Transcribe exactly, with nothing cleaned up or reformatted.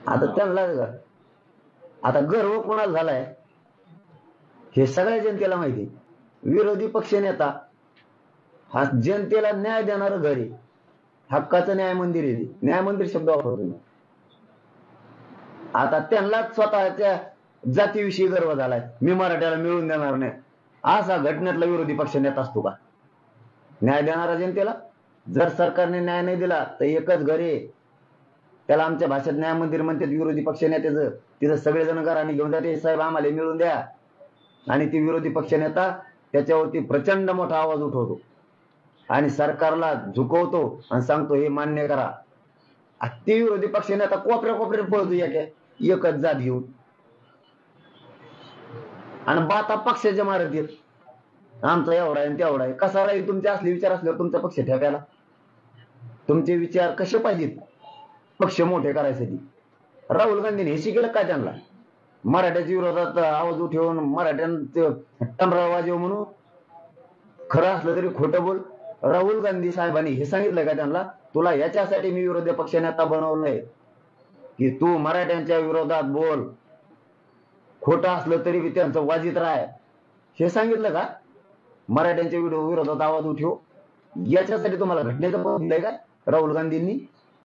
आता त्यांना आता गर्व कोणाला झालाय हे सगळ्या जनतेला माहिती. विरोधी पक्ष नेता हा जनतेला न्याय देणारं घर आहे, हक्काचं न्याय मंदिर आहे. न्याय मंदिर शब्द वापरतो. आता त्यांना स्वतःच्या जातीविषयी गर्व झालाय, मी मराठ्याला मिळून देणार नाही. असा घटनेतला विरोधी पक्ष नेता असतो का न्याय देणारा जनतेला? जर सरकारने न्याय नाही दिला तर एकच घर आहे, त्याला आमच्या भाषेत न्याय मंदिर म्हणतात विरोधी पक्ष नेत्याचं. तिथं सगळेजण घराने घेऊन जाते, साहेब आम्हाला मिळून द्या. आणि ती विरोधी पक्ष नेता त्याच्यावरती प्रचंड मोठा आवाज उठवतो आणि सरकारला झुकवतो आणि सांगतो हे मान्य करा. ती विरोधी पक्ष नेता कोपऱ्या कोपऱ्यात पळतो एकच जात घेऊन आणि बाता पक्षाच्या मारत येत, आमचा एवढा आहे तेवढा आहे. कसा राहील तुमचे असले विचार असल्यावर तुमचा पक्ष ठेवायला? तुमचे विचार कसे पाहिजेत पक्ष मोठे करायसाठी? राहुल गांधीने हे शिकलं काय त्यांना? मराठ्याच्या विरोधात आवाज उठवून मराठ्यांचं टमरा वाजव म्हणून खरं असलं तरी खोटं बोल. राहुल गांधी साहेबांनी हे सांगितलं का त्यांना, तुला याच्यासाठी मी विरोधी पक्ष नेता बनवलंय की तू मराठ्यांच्या विरोधात बोल, खोटं असलं तरी त्यांचं वाजित राह, हे सांगितलं का? मराठ्यांच्या विरोधात आवाज उठव याच्यासाठी तुम्हाला घटनेचं दिलंय का राहुल गांधींनी?